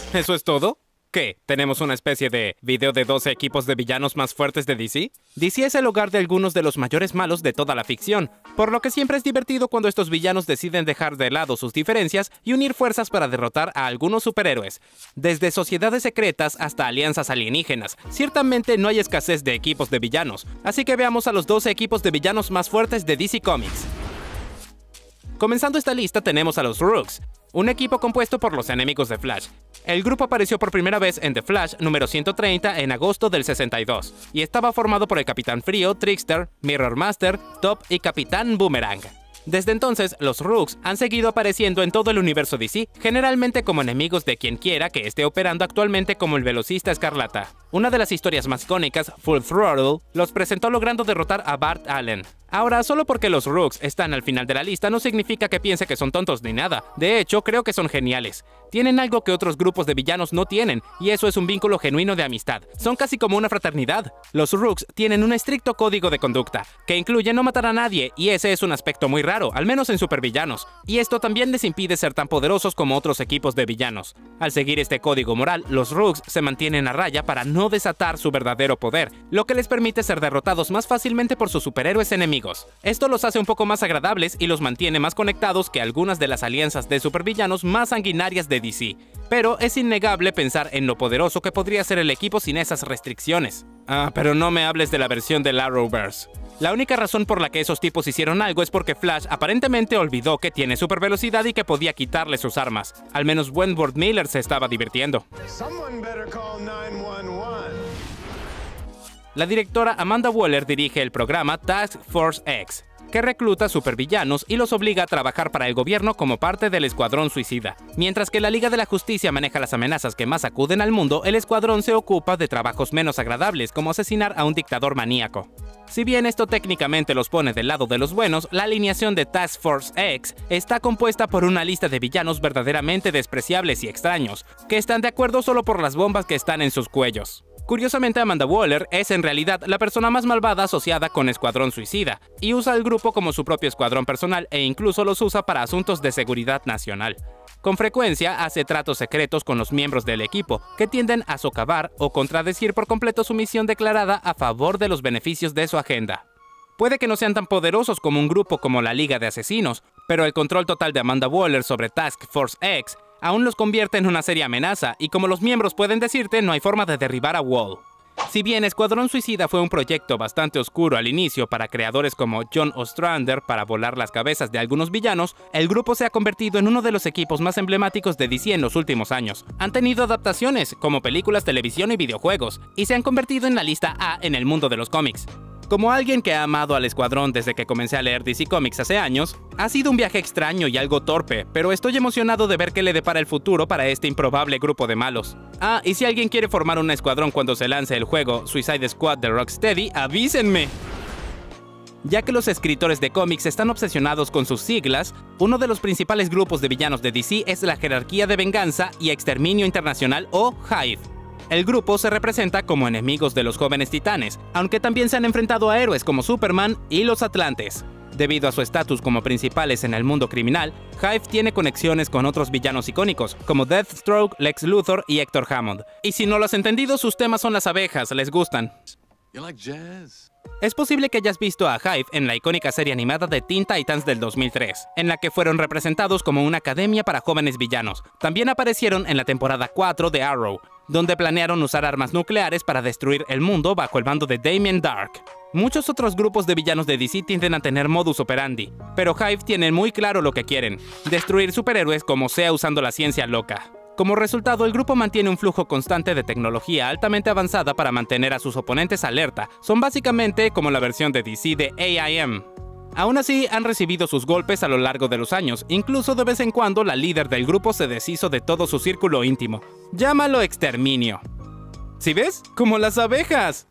¿Eso es todo? ¿Qué? ¿Tenemos una especie de video de 12 equipos de villanos más fuertes de DC? DC es el hogar de algunos de los mayores malos de toda la ficción, por lo que siempre es divertido cuando estos villanos deciden dejar de lado sus diferencias y unir fuerzas para derrotar a algunos superhéroes. Desde sociedades secretas hasta alianzas alienígenas, ciertamente no hay escasez de equipos de villanos, así que veamos a los 12 equipos de villanos más fuertes de DC Comics. Comenzando esta lista tenemos a los Rooks, un equipo compuesto por los enemigos de Flash. El grupo apareció por primera vez en The Flash número 130 en agosto del 62, y estaba formado por el Capitán Frío, Trickster, Mirror Master, Top y Capitán Boomerang. Desde entonces, los Rooks han seguido apareciendo en todo el universo DC, generalmente como enemigos de quien quiera que esté operando actualmente como el Velocista Escarlata. Una de las historias más icónicas, Full Throttle, los presentó logrando derrotar a Bart Allen. Ahora, solo porque los Rooks están al final de la lista no significa que piense que son tontos ni nada. De hecho, creo que son geniales. Tienen algo que otros grupos de villanos no tienen, y eso es un vínculo genuino de amistad. Son casi como una fraternidad. Los Rooks tienen un estricto código de conducta, que incluye no matar a nadie, y ese es un aspecto muy raro, al menos en supervillanos. Y esto también les impide ser tan poderosos como otros equipos de villanos. Al seguir este código moral, los Rooks se mantienen a raya para no desatar su verdadero poder, lo que les permite ser derrotados más fácilmente por sus superhéroes enemigos. Esto los hace un poco más agradables y los mantiene más conectados que algunas de las alianzas de supervillanos más sanguinarias de DC. Pero es innegable pensar en lo poderoso que podría ser el equipo sin esas restricciones. Pero no me hables de la versión del Arrowverse. La única razón por la que esos tipos hicieron algo es porque Flash aparentemente olvidó que tiene supervelocidad y que podía quitarle sus armas. Al menos Wentworth Miller se estaba divirtiendo. La directora Amanda Waller dirige el programa Task Force X, que recluta supervillanos y los obliga a trabajar para el gobierno como parte del Escuadrón Suicida. Mientras que la Liga de la Justicia maneja las amenazas que más sacuden al mundo, el Escuadrón se ocupa de trabajos menos agradables, como asesinar a un dictador maníaco. Si bien esto técnicamente los pone del lado de los buenos, la alineación de Task Force X está compuesta por una lista de villanos verdaderamente despreciables y extraños, que están de acuerdo solo por las bombas que están en sus cuellos. Curiosamente, Amanda Waller es en realidad la persona más malvada asociada con Escuadrón Suicida, y usa al grupo como su propio escuadrón personal e incluso los usa para asuntos de seguridad nacional. Con frecuencia hace tratos secretos con los miembros del equipo, que tienden a socavar o contradecir por completo su misión declarada a favor de los beneficios de su agenda. Puede que no sean tan poderosos como un grupo como la Liga de Asesinos, pero el control total de Amanda Waller sobre Task Force X aún los convierte en una seria amenaza, y como los miembros pueden decirte, no hay forma de derribar a Wall. Si bien Escuadrón Suicida fue un proyecto bastante oscuro al inicio para creadores como John Ostrander para volar las cabezas de algunos villanos, el grupo se ha convertido en uno de los equipos más emblemáticos de DC en los últimos años. Han tenido adaptaciones, como películas, televisión y videojuegos, y se han convertido en la lista A en el mundo de los cómics. Como alguien que ha amado al Escuadrón desde que comencé a leer DC Comics hace años, ha sido un viaje extraño y algo torpe, pero estoy emocionado de ver qué le depara el futuro para este improbable grupo de malos. Y si alguien quiere formar un escuadrón cuando se lance el juego Suicide Squad de Rocksteady, ¡avísenme! Ya que los escritores de cómics están obsesionados con sus siglas, uno de los principales grupos de villanos de DC es la Jerarquía de Venganza y Exterminio Internacional o Hive. El grupo se representa como enemigos de los Jóvenes Titanes, aunque también se han enfrentado a héroes como Superman y los Atlantes. Debido a su estatus como principales en el mundo criminal, Hive tiene conexiones con otros villanos icónicos, como Deathstroke, Lex Luthor y Hector Hammond. Y si no lo has entendido, sus temas son las abejas, les gustan. Es posible que hayas visto a Hive en la icónica serie animada de Teen Titans del 2003, en la que fueron representados como una academia para jóvenes villanos. También aparecieron en la temporada 4 de Arrow, donde planearon usar armas nucleares para destruir el mundo bajo el mando de Damien Dark. Muchos otros grupos de villanos de DC tienden a tener modus operandi, pero Hive tiene muy claro lo que quieren: destruir superhéroes como sea usando la ciencia loca. Como resultado, el grupo mantiene un flujo constante de tecnología altamente avanzada para mantener a sus oponentes alerta. Son básicamente como la versión de DC de AIM. Aún así, han recibido sus golpes a lo largo de los años, incluso de vez en cuando la líder del grupo se deshizo de todo su círculo íntimo. Llámalo exterminio. ¿Sí ves? ¡Como las abejas!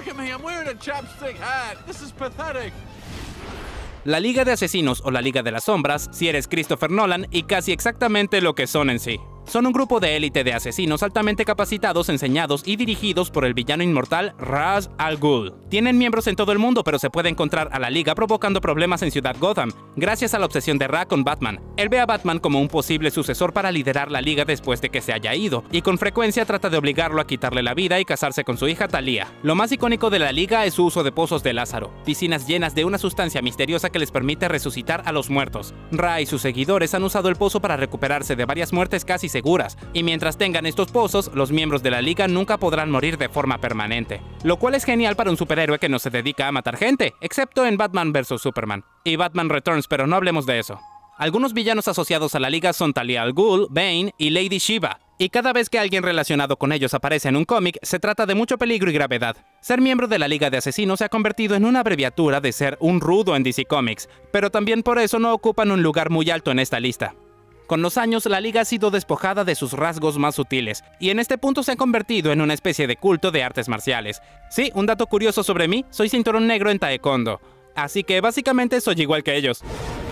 La Liga de Asesinos o la Liga de las Sombras, si eres Christopher Nolan, y casi exactamente lo que son en sí. Son un grupo de élite de asesinos altamente capacitados, enseñados y dirigidos por el villano inmortal Ra's al Ghul. Tienen miembros en todo el mundo, pero se puede encontrar a la Liga provocando problemas en Ciudad Gotham, gracias a la obsesión de Ra con Batman. Él ve a Batman como un posible sucesor para liderar la Liga después de que se haya ido, y con frecuencia trata de obligarlo a quitarle la vida y casarse con su hija Talia. Lo más icónico de la Liga es su uso de pozos de Lázaro, piscinas llenas de una sustancia misteriosa que les permite resucitar a los muertos. Ra y sus seguidores han usado el pozo para recuperarse de varias muertes casi seguras, y mientras tengan estos pozos, los miembros de la Liga nunca podrán morir de forma permanente. Lo cual es genial para un superhéroe que no se dedica a matar gente, excepto en Batman vs Superman y Batman Returns, pero no hablemos de eso. Algunos villanos asociados a la Liga son Talia al Ghul, Bane y Lady Shiva, y cada vez que alguien relacionado con ellos aparece en un cómic, se trata de mucho peligro y gravedad. Ser miembro de la Liga de Asesinos se ha convertido en una abreviatura de ser un rudo en DC Comics, pero también por eso no ocupan un lugar muy alto en esta lista. Con los años, la Liga ha sido despojada de sus rasgos más sutiles, y en este punto se ha convertido en una especie de culto de artes marciales. Sí, un dato curioso sobre mí, soy cinturón negro en Taekwondo, así que básicamente soy igual que ellos.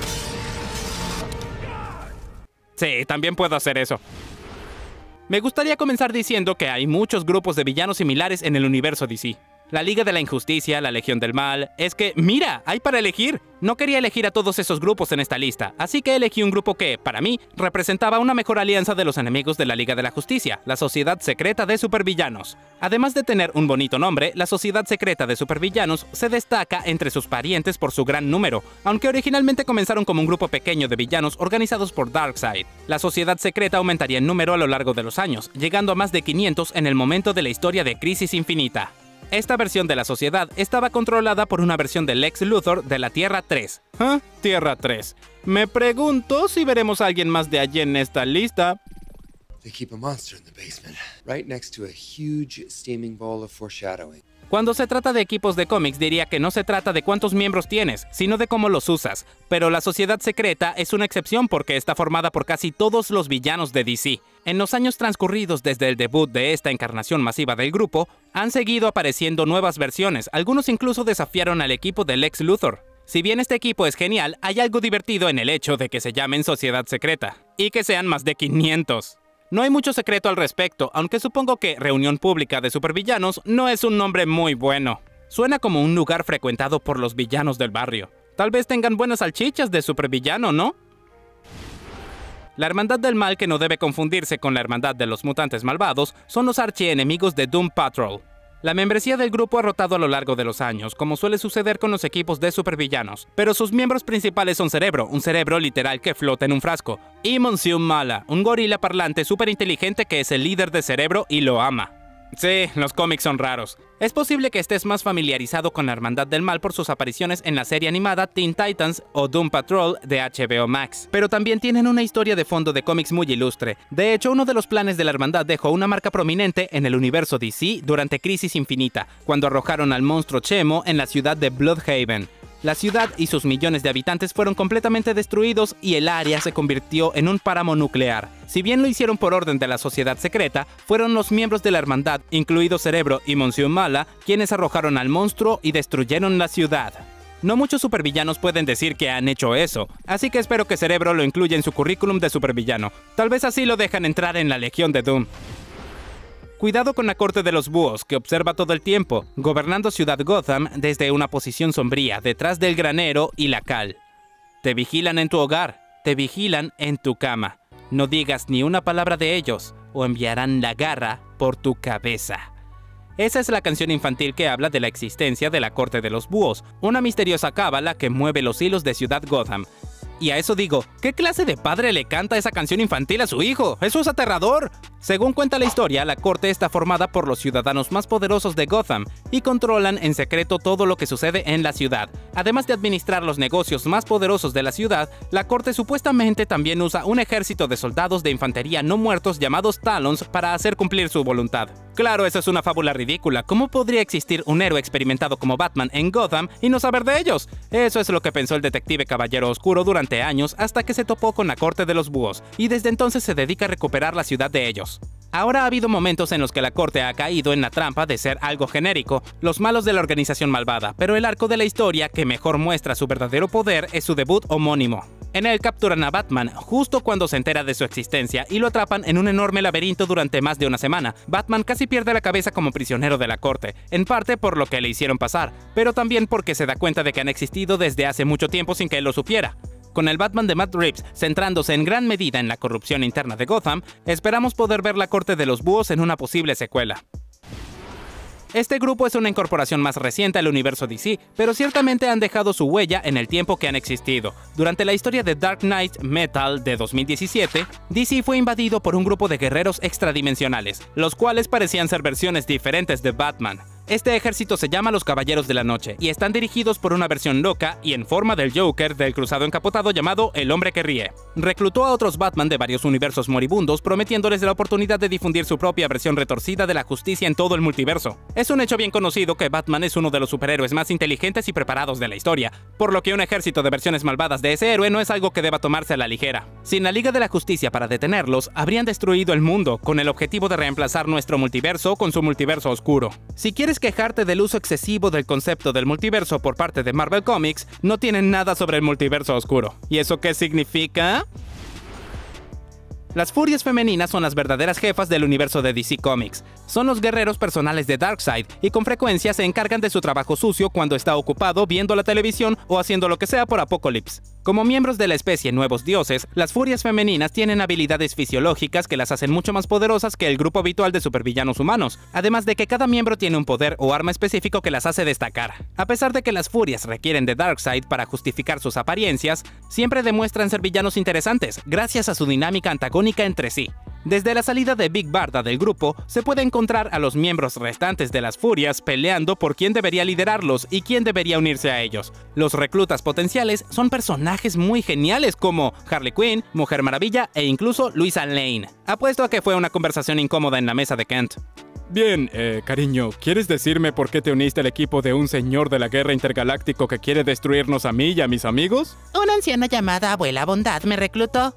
Sí, también puedo hacer eso. Me gustaría comenzar diciendo que hay muchos grupos de villanos similares en el universo DC. La Liga de la Injusticia, la Legión del Mal... Es que, ¡mira! ¡Hay para elegir! No quería elegir a todos esos grupos en esta lista, así que elegí un grupo que, para mí, representaba una mejor alianza de los enemigos de la Liga de la Justicia, la Sociedad Secreta de Supervillanos. Además de tener un bonito nombre, la Sociedad Secreta de Supervillanos se destaca entre sus parientes por su gran número, aunque originalmente comenzaron como un grupo pequeño de villanos organizados por Darkseid. La Sociedad Secreta aumentaría en número a lo largo de los años, llegando a más de 500 en el momento de la historia de Crisis Infinita. Esta versión de la sociedad estaba controlada por una versión de Lex Luthor de la Tierra 3. ¿Ah? Tierra 3. Me pregunto si veremos a alguien más de allí en esta lista. They keep a monster in the basement, right next to a huge steaming ball of foreshadowing. Cuando se trata de equipos de cómics diría que no se trata de cuántos miembros tienes, sino de cómo los usas. Pero la Sociedad Secreta es una excepción porque está formada por casi todos los villanos de DC. En los años transcurridos desde el debut de esta encarnación masiva del grupo, han seguido apareciendo nuevas versiones, algunos incluso desafiaron al equipo de Lex Luthor. Si bien este equipo es genial, hay algo divertido en el hecho de que se llamen Sociedad Secreta, y que sean más de 500. No hay mucho secreto al respecto, aunque supongo que Reunión Pública de Supervillanos no es un nombre muy bueno. Suena como un lugar frecuentado por los villanos del barrio. Tal vez tengan buenas salchichas de supervillano, ¿no? La Hermandad del Mal, que no debe confundirse con la Hermandad de los Mutantes Malvados, son los archienemigos de Doom Patrol. La membresía del grupo ha rotado a lo largo de los años, como suele suceder con los equipos de supervillanos, pero sus miembros principales son Cerebro, un cerebro literal que flota en un frasco, y Monsieur Mala, un gorila parlante súper inteligente que es el líder de Cerebro y lo ama. Sí, los cómics son raros. Es posible que estés más familiarizado con la Hermandad del Mal por sus apariciones en la serie animada Teen Titans o Doom Patrol de HBO Max, pero también tienen una historia de fondo de cómics muy ilustre. De hecho, uno de los planes de la Hermandad dejó una marca prominente en el universo DC durante Crisis Infinita, cuando arrojaron al monstruo Chemo en la ciudad de Bloodhaven. La ciudad y sus millones de habitantes fueron completamente destruidos y el área se convirtió en un páramo nuclear. Si bien lo hicieron por orden de la Sociedad Secreta, fueron los miembros de la Hermandad, incluido Cerebro y Monsieur Mala, quienes arrojaron al monstruo y destruyeron la ciudad. No muchos supervillanos pueden decir que han hecho eso, así que espero que Cerebro lo incluya en su currículum de supervillano. Tal vez así lo dejan entrar en la Legión de Doom. Cuidado con la Corte de los Búhos, que observa todo el tiempo, gobernando Ciudad Gotham desde una posición sombría, detrás del granero y la cal. Te vigilan en tu hogar, te vigilan en tu cama. No digas ni una palabra de ellos, o enviarán la garra por tu cabeza. Esa es la canción infantil que habla de la existencia de la Corte de los Búhos, una misteriosa cábala que mueve los hilos de Ciudad Gotham. Y a eso digo, ¿qué clase de padre le canta esa canción infantil a su hijo? ¡Eso es aterrador! Según cuenta la historia, la corte está formada por los ciudadanos más poderosos de Gotham y controlan en secreto todo lo que sucede en la ciudad. Además de administrar los negocios más poderosos de la ciudad, la corte supuestamente también usa un ejército de soldados de infantería no muertos llamados Talons para hacer cumplir su voluntad. Claro, eso es una fábula ridícula. ¿Cómo podría existir un héroe experimentado como Batman en Gotham y no saber de ellos? Eso es lo que pensó el detective Caballero Oscuro durante años hasta que se topó con la Corte de los Búhos, y desde entonces se dedica a recuperar la ciudad de ellos. Ahora ha habido momentos en los que la corte ha caído en la trampa de ser algo genérico, los malos de la organización malvada, pero el arco de la historia que mejor muestra su verdadero poder es su debut homónimo. En él capturan a Batman justo cuando se entera de su existencia y lo atrapan en un enorme laberinto durante más de una semana. Batman casi pierde la cabeza como prisionero de la corte, en parte por lo que le hicieron pasar, pero también porque se da cuenta de que han existido desde hace mucho tiempo sin que él lo supiera. Con el Batman de Matt Reeves centrándose en gran medida en la corrupción interna de Gotham, esperamos poder ver la Corte de los Búhos en una posible secuela. Este grupo es una incorporación más reciente al universo DC, pero ciertamente han dejado su huella en el tiempo que han existido. Durante la historia de Dark Knight Metal de 2017, DC fue invadido por un grupo de guerreros extradimensionales, los cuales parecían ser versiones diferentes de Batman. Este ejército se llama los Caballeros de la Noche y están dirigidos por una versión loca y en forma del Joker del cruzado encapotado llamado El Hombre que Ríe. Reclutó a otros Batman de varios universos moribundos prometiéndoles la oportunidad de difundir su propia versión retorcida de la justicia en todo el multiverso. Es un hecho bien conocido que Batman es uno de los superhéroes más inteligentes y preparados de la historia, por lo que un ejército de versiones malvadas de ese héroe no es algo que deba tomarse a la ligera. Sin la Liga de la Justicia para detenerlos, habrían destruido el mundo con el objetivo de reemplazar nuestro multiverso con su multiverso oscuro. Si quieres quejarte del uso excesivo del concepto del multiverso por parte de Marvel Comics, no tienen nada sobre el multiverso oscuro. ¿Y eso qué significa? Las Furias femeninas son las verdaderas jefas del universo de DC Comics. Son los guerreros personales de Darkseid y con frecuencia se encargan de su trabajo sucio cuando está ocupado viendo la televisión o haciendo lo que sea por Apokolips. Como miembros de la especie Nuevos Dioses, las Furias femeninas tienen habilidades fisiológicas que las hacen mucho más poderosas que el grupo habitual de supervillanos humanos, además de que cada miembro tiene un poder o arma específico que las hace destacar. A pesar de que las Furias requieren de Darkseid para justificar sus apariencias, siempre demuestran ser villanos interesantes, gracias a su dinámica antagónica entre sí. Desde la salida de Big Barda del grupo, se puede encontrar a los miembros restantes de las Furias peleando por quién debería liderarlos y quién debería unirse a ellos. Los reclutas potenciales son personajes muy geniales como Harley Quinn, Mujer Maravilla e incluso Luisa Lane. Apuesto a que fue una conversación incómoda en la mesa de Kent. Bien, cariño, ¿quieres decirme por qué te uniste al equipo de un señor de la guerra intergaláctico que quiere destruirnos a mí y a mis amigos? Una anciana llamada Abuela Bondad me reclutó.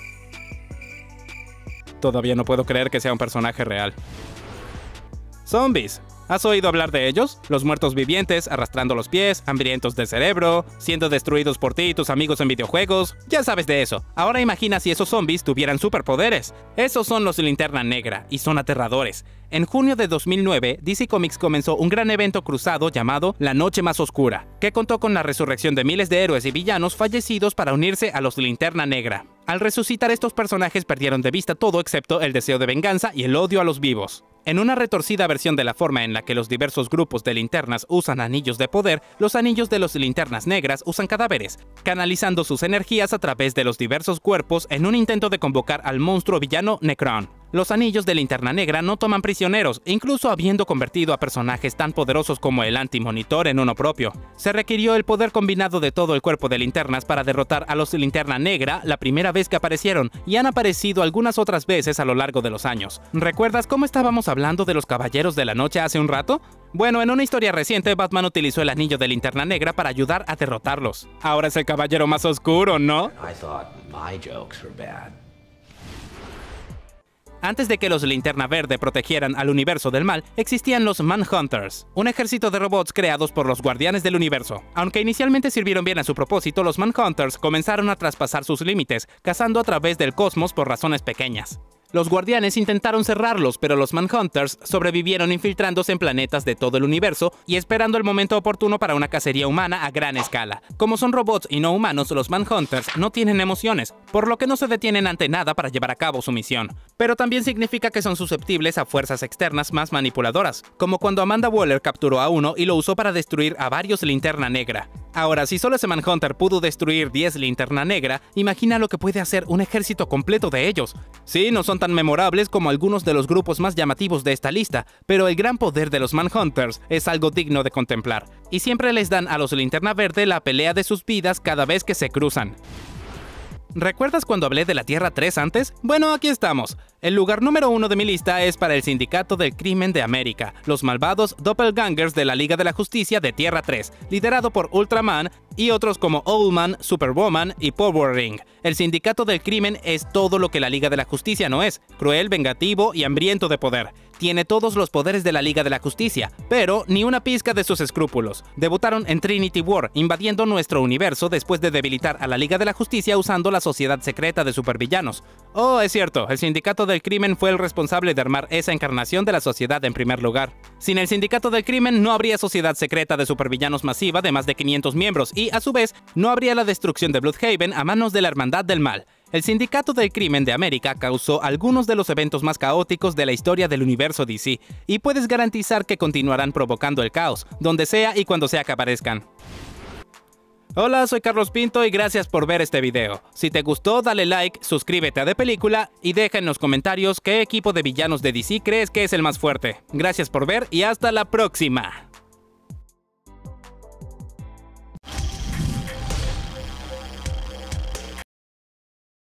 Todavía no puedo creer que sea un personaje real. Zombies. ¿Has oído hablar de ellos? Los muertos vivientes, arrastrando los pies, hambrientos de cerebro, siendo destruidos por ti y tus amigos en videojuegos. Ya sabes de eso. Ahora imagina si esos zombies tuvieran superpoderes. Esos son los Linterna Negra, y son aterradores. En junio de 2009, DC Comics comenzó un gran evento cruzado llamado La Noche Más Oscura, que contó con la resurrección de miles de héroes y villanos fallecidos para unirse a los Linterna Negra. Al resucitar, estos personajes perdieron de vista todo excepto el deseo de venganza y el odio a los vivos. En una retorcida versión de la forma en la que los diversos grupos de linternas usan anillos de poder, los anillos de los Linternas Negras usan cadáveres, canalizando sus energías a través de los diversos cuerpos en un intento de convocar al monstruo villano Necron. Los anillos de Linterna Negra no toman prisioneros, incluso habiendo convertido a personajes tan poderosos como el Anti-Monitor en uno propio. Se requirió el poder combinado de todo el cuerpo de linternas para derrotar a los Linterna Negra la primera vez que aparecieron, y han aparecido algunas otras veces a lo largo de los años. ¿Recuerdas cómo estábamos hablando de los Caballeros de la Noche hace un rato? Bueno, en una historia reciente, Batman utilizó el anillo de Linterna Negra para ayudar a derrotarlos. Ahora es el caballero más oscuro, ¿no? I thought my jokes were bad. Antes de que los Linterna Verde protegieran al universo del mal, existían los Manhunters, un ejército de robots creados por los Guardianes del Universo. Aunque inicialmente sirvieron bien a su propósito, los Manhunters comenzaron a traspasar sus límites, cazando a través del cosmos por razones pequeñas. Los Guardianes intentaron cerrarlos, pero los Manhunters sobrevivieron infiltrándose en planetas de todo el universo y esperando el momento oportuno para una cacería humana a gran escala. Como son robots y no humanos, los Manhunters no tienen emociones, por lo que no se detienen ante nada para llevar a cabo su misión. Pero también significa que son susceptibles a fuerzas externas más manipuladoras, como cuando Amanda Waller capturó a uno y lo usó para destruir a varios Linterna Negra. Ahora, si solo ese Manhunter pudo destruir 10 Linterna Negra, imagina lo que puede hacer un ejército completo de ellos. Sí, no son tan memorables como algunos de los grupos más llamativos de esta lista, pero el gran poder de los Manhunters es algo digno de contemplar, y siempre les dan a los Linterna Verde la pelea de sus vidas cada vez que se cruzan. ¿Recuerdas cuando hablé de la Tierra 3 antes? Bueno, aquí estamos. El lugar número 1 de mi lista es para el Sindicato del Crimen de América, los malvados doppelgangers de la Liga de la Justicia de Tierra 3, liderado por Ultraman y otros como Owlman, Superwoman y Power Ring. El Sindicato del Crimen es todo lo que la Liga de la Justicia no es: cruel, vengativo y hambriento de poder. Tiene todos los poderes de la Liga de la Justicia, pero ni una pizca de sus escrúpulos. Debutaron en Trinity War, invadiendo nuestro universo después de debilitar a la Liga de la Justicia usando la sociedad secreta de supervillanos. Oh, es cierto, el Sindicato del Crimen fue el responsable de armar esa encarnación de la sociedad en primer lugar. Sin el Sindicato del Crimen no habría sociedad secreta de supervillanos masiva de más de 500 miembros y, a su vez, no habría la destrucción de Bloodhaven a manos de la Hermandad del Mal. El Sindicato del Crimen de América causó algunos de los eventos más caóticos de la historia del universo DC, y puedes garantizar que continuarán provocando el caos, donde sea y cuando sea que aparezcan. Hola, soy Carlos Pinto y gracias por ver este video. Si te gustó, dale like, suscríbete a De Película y deja en los comentarios qué equipo de villanos de DC crees que es el más fuerte. Gracias por ver y hasta la próxima.